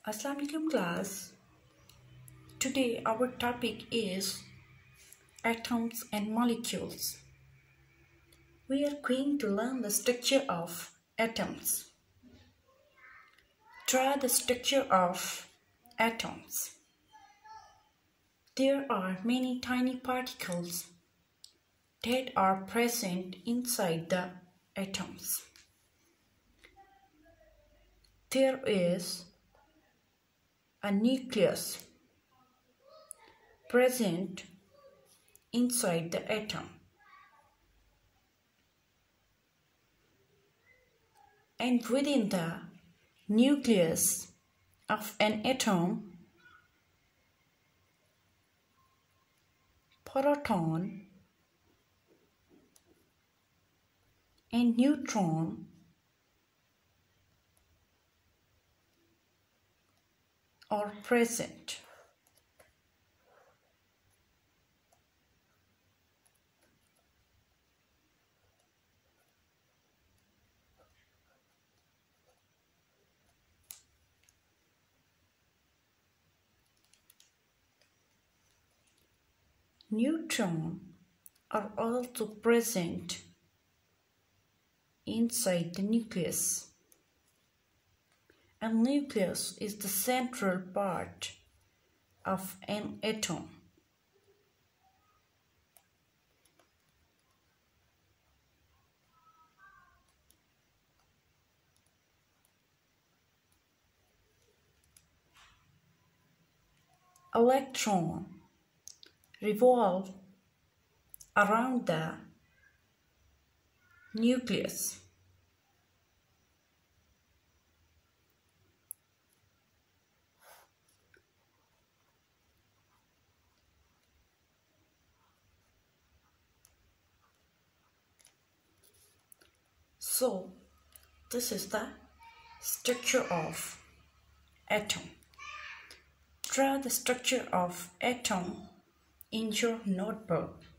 Assalamualaikum class. Today our topic is atoms and molecules. We are going to learn the structure of atoms. Draw the structure of atoms. There are many tiny particles that are present inside the atoms. There is a nucleus present inside the atom, and within the nucleus of an atom, proton and neutron are present. Neutrons are also present inside the nucleus. A nucleus is the central part of an atom. Electrons revolve around the nucleus. So, this is the structure of atom. Draw the structure of atom in your notebook.